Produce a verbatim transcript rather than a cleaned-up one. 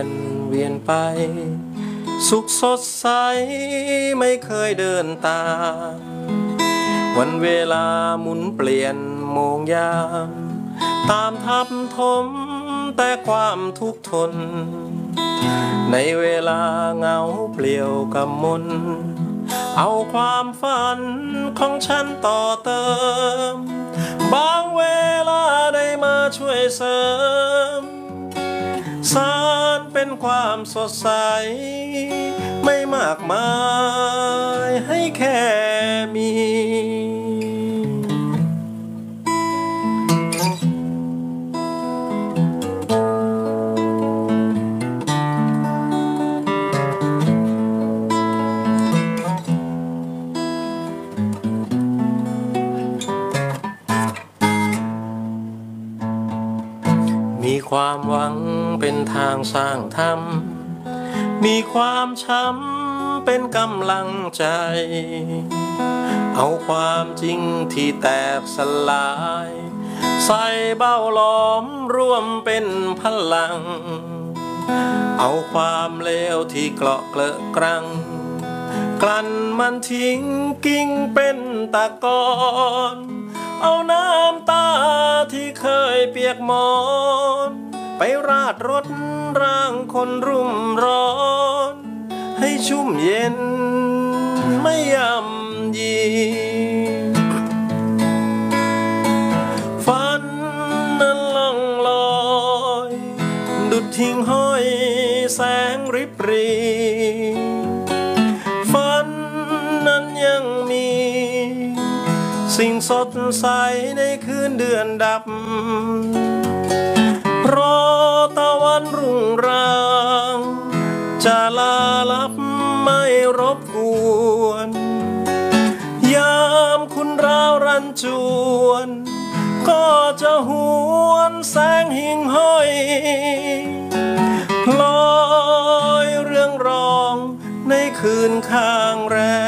นเวียนไปสุขสดใสไม่เคยเดินตามวันเวลาหมุนเปลี่ยนโมงยามตามทับถมแต่ความทุกข์ทนในเวลาเหงาเปลี่ยวกำมนเอาความฝันของฉันต่อเติมบางเวลาได้มาช่วยเสริมสารเป็นความสดใสไม่มากมายให้แค่มีมีความหวังเป็นทางสร้างธรรมมีความช้ำเป็นกำลังใจเอาความจริงที่แตกสลายใส่เบ้าหลอมร่วมเป็นพลังเอาความเลวที่เกราะเกลอะกรังกลั่นมันทิ้งกิ้งเป็นตะกอนเอาน้ำตาที่เคยเปียกหมอนไปราดรดร่างคนรุ่มร้อนให้ชุ่มเย็นไม่ย่ำยีฝันนั้นล่องลอยดุจทิ้งห้อยแสงริบรีฝันนั้นยังมีสิ่งสดใสในคืนเดือนดับรอตะวันรุ่งรางจะลาลับไม่รบกวนยามคุณราวรันจวนก็จะหวนแสงหิ่งห้อยลอยเรื่องรองในคืนข้างแรม